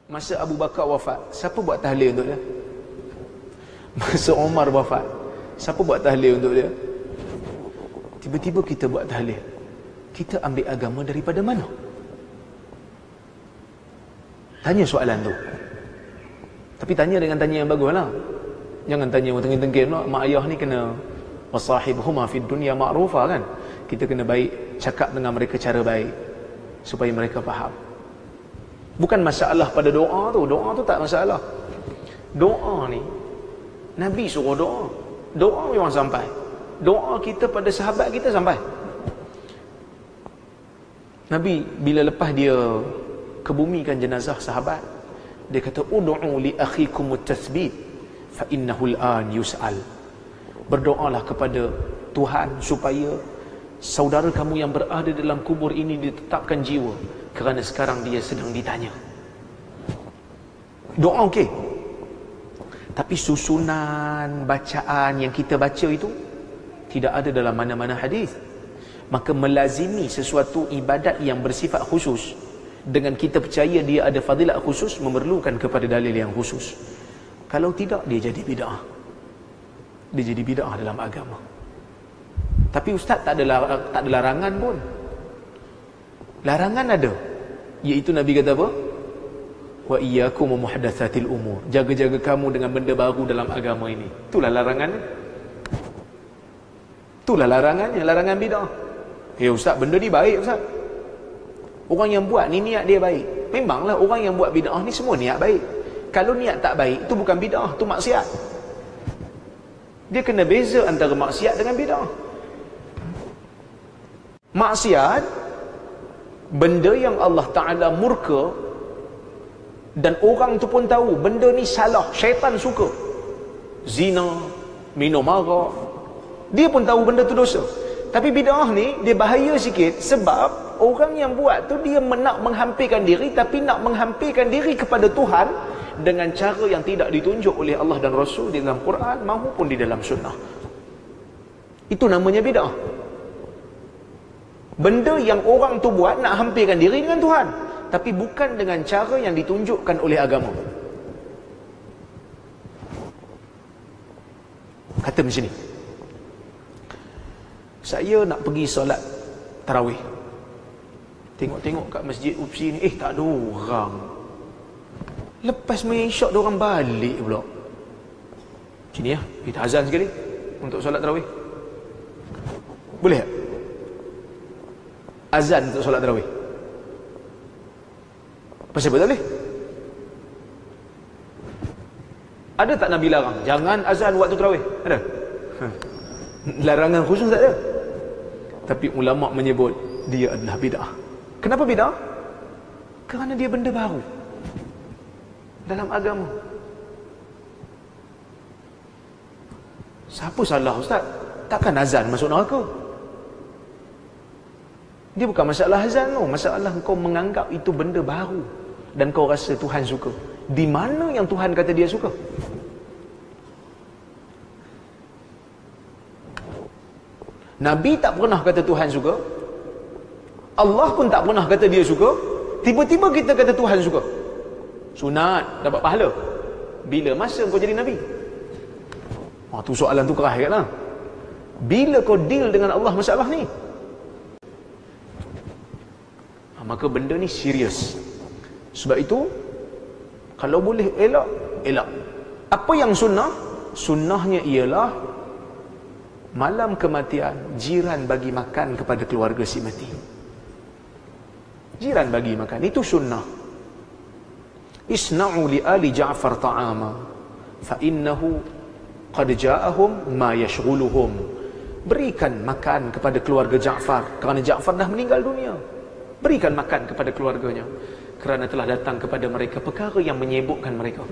Masa Abu Bakar wafat, siapa buat tahlil untuk dia? Masa Umar wafat, siapa buat tahlil untuk dia? Tiba-tiba kita buat tahlil. Kita ambil agama daripada mana? Tanya soalan tu. Tapi tanya dengan tanya yang bagus lah. Jangan tanya orang tengking-tengking pula. Mak ayah ni kena wasahibhuma fid dunya ma'rufa kan. Kita kena baik, cakap dengan mereka cara baik supaya mereka faham. Bukan masalah pada doa tu. Doa tu tak masalah. Doa ni Nabi suruh doa. Doa memang sampai. Doa kita pada sahabat kita sampai. Nabi bila lepas dia kebumikan jenazah sahabat, dia kata ud'u li akhikumut tathbit fa innahu al-an yus'al. Berdoalah kepada Tuhan supaya saudara kamu yang berada dalam kubur ini ditetapkan jiwa, kerana sekarang dia sedang ditanya. Doa okey. Tapi susunan bacaan yang kita baca itu tidak ada dalam mana-mana hadis. Maka melazimi sesuatu ibadat yang bersifat khusus dengan kita percaya dia ada fadilat khusus memerlukan kepada dalil yang khusus. Kalau tidak, dia jadi bid'ah. Dia jadi bid'ah dalam agama. Tapi ustaz tak ada larangan pun. Larangan ada, iaitu Nabi kata apa? Wa iyyakum muhdatsatil umur. Jaga-jaga kamu dengan benda baru dalam agama ini. Itulah larangan. Itulah larangannya, larangan bid'ah. Ustaz, benda ni baik ustaz. Orang yang buat ni niat dia baik. Memanglah orang yang buat bid'ah ni semua niat baik. Kalau niat tak baik, itu bukan bid'ah, itu maksiat. Dia kena beza antara maksiat dengan bid'ah. Maksiat, benda yang Allah Ta'ala murka, dan orang tu pun tahu benda ni salah, syaitan suka. Zina, minum arak, dia pun tahu benda tu dosa. Tapi bid'ah ni dia bahaya sikit, sebab orang yang buat tu dia nak menghampirkan diri, tapi nak menghampirkan diri kepada Tuhan dengan cara yang tidak ditunjuk oleh Allah dan Rasul di dalam Quran maupun di dalam sunnah. Itu namanya bid'ah. Benda yang orang tu buat nak hampirkan diri dengan Tuhan, tapi bukan dengan cara yang ditunjukkan oleh agama. Kata macam ni, saya nak pergi solat tarawih, tengok-tengok kat masjid UPSI ni, tak ada orang. Lepas main isyak, diorang balik pula. Sini ya, kita azan sekali untuk solat tarawih. Boleh tak? Azan untuk solat tarawih. Pasal apa tak boleh? Ada tak Nabi larang jangan azan waktu tarawih? Ada? Larangan khusus tak ada. Tapi ulama menyebut dia adalah bid'ah. Kenapa bid'ah? Kerana dia benda baru dalam agama. Siapa salah ustaz? Takkan azan masuk neraka? Dia bukan masalah azan tu, masalah kau menganggap itu benda baru dan kau rasa Tuhan suka. Di mana yang Tuhan kata dia suka? Nabi tak pernah kata Tuhan suka, Allah pun tak pernah kata dia suka. Tiba-tiba kita kata Tuhan suka. Sunat, dapat pahala. Bila masa kau jadi Nabi? Tu soalan tu keras kan lah. Bila kau deal dengan Allah masalah ni? Maka benda ni serius. Sebab itu, kalau boleh elak, elak. Apa yang sunnah? Sunnahnya ialah malam kematian, jiran bagi makan kepada keluarga si mati. Jiran bagi makan, itu sunnah. Isna'u li ali Ja'far ta'ama fa innahu qad ja'ahum ma yashghuluhum. Berikan makan kepada keluarga Ja'far, kerana Ja'far dah meninggal dunia. Berikan makan kepada keluarganya, kerana telah datang kepada mereka perkara yang menyibukkan mereka.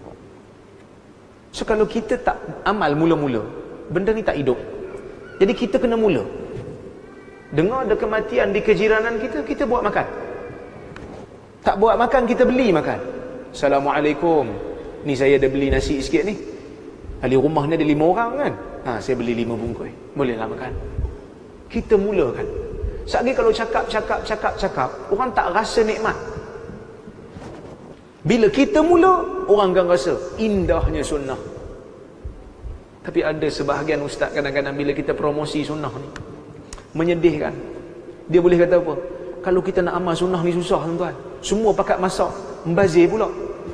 So kalau kita tak amal mula-mula, benda ni tak hidup. Jadi kita kena mula. Dengar ada kematian di kejiranan kita, kita buat makan. Tak buat makan, kita beli makan. Assalamualaikum, ni saya ada beli nasi sikit ni. Ahli rumah ni ada 5 orang kan, saya beli 5 bungkus, bolehlah makan. Kita mulakan. Sekali kalau cakap, orang tak rasa nikmat. Bila kita mula, orang akan rasa indahnya sunnah. Tapi ada sebahagian ustaz kadang-kadang bila kita promosi sunnah ni, menyedihkan. Dia boleh kata apa? Kalau kita nak amal sunnah ni susah tuan-tuan. Semua pakat masak, membazir pula.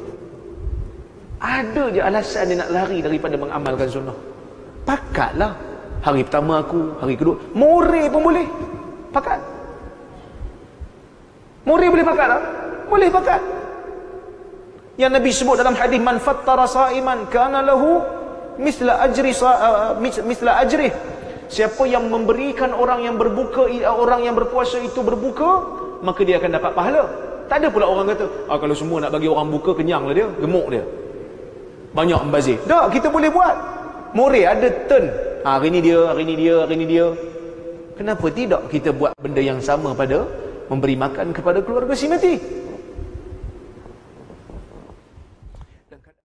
Ada je alasan dia nak lari daripada mengamalkan sunnah. Pakatlah. Hari pertama aku, hari kedua, more pun boleh. Pakat. More boleh pakat tak? Boleh pakat. Yang Nabi sebut dalam hadis, man fattara sa'iman kana lahu misla ajrih. Siapa yang memberikan orang yang berbuka, orang yang berpuasa itu berbuka, maka dia akan dapat pahala. Tak ada pula orang kata, kalau semua nak bagi orang buka, kenyang lah dia, gemuk dia, banyak membazir. Tak, kita boleh buat. More ada turn. Hari ni dia, hari ni dia, hari ni dia. Kenapa tidak kita buat benda yang sama pada memberi makan kepada keluarga si mati?